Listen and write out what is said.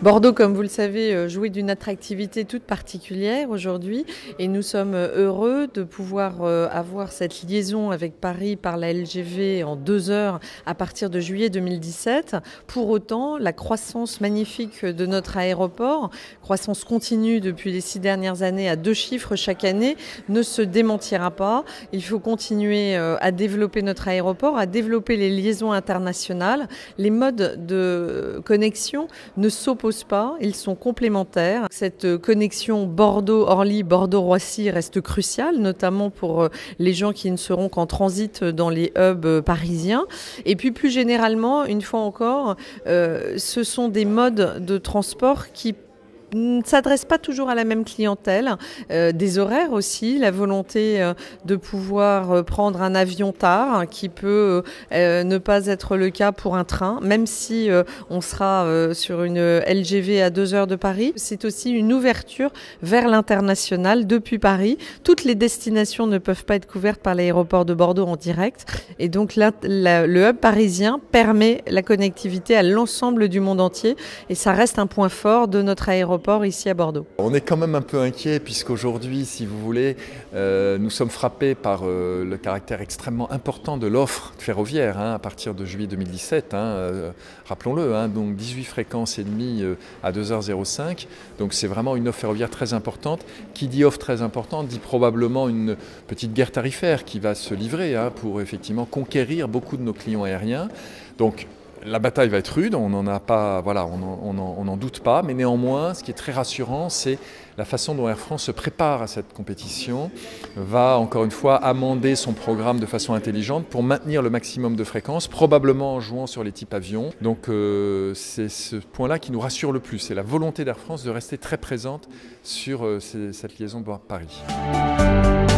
Bordeaux, comme vous le savez, jouit d'une attractivité toute particulière aujourd'hui et nous sommes heureux de pouvoir avoir cette liaison avec Paris par la LGV en 2 heures à partir de juillet 2017. Pour autant, la croissance magnifique de notre aéroport, croissance continue depuis les 6 dernières années à 2 chiffres chaque année, ne se démentira pas. Il faut continuer à développer notre aéroport, à développer les liaisons internationales. Les modes de connexion ne s'opposent pas, ils sont complémentaires. Cette connexion Bordeaux-Orly, Bordeaux-Roissy reste cruciale, notamment pour les gens qui ne seront qu'en transit dans les hubs parisiens. Et puis plus généralement, une fois encore, ce sont des modes de transport qui ne s'adresse pas toujours à la même clientèle, des horaires aussi, la volonté de pouvoir prendre un avion tard qui peut ne pas être le cas pour un train, même si on sera sur une LGV à 2 heures de Paris. C'est aussi une ouverture vers l'international depuis Paris. Toutes les destinations ne peuvent pas être couvertes par l'aéroport de Bordeaux en direct et donc le hub parisien permet la connectivité à l'ensemble du monde entier et ça reste un point fort de notre aéroport ici à Bordeaux. On est quand même un peu inquiet puisqu'aujourd'hui, si vous voulez, nous sommes frappés par le caractère extrêmement important de l'offre ferroviaire à partir de juillet 2017. Rappelons-le, donc 18 fréquences et demie à 2h05. Donc c'est vraiment une offre ferroviaire très importante. Qui dit offre très importante dit probablement une petite guerre tarifaire qui va se livrer pour effectivement conquérir beaucoup de nos clients aériens. Donc la bataille va être rude, on n'en doute pas, mais néanmoins, ce qui est très rassurant, c'est la façon dont Air France se prépare à cette compétition, va encore une fois amender son programme de façon intelligente pour maintenir le maximum de fréquences, probablement en jouant sur les types avions. Donc c'est ce point-là qui nous rassure le plus, c'est la volonté d'Air France de rester très présente sur cette liaison Paris.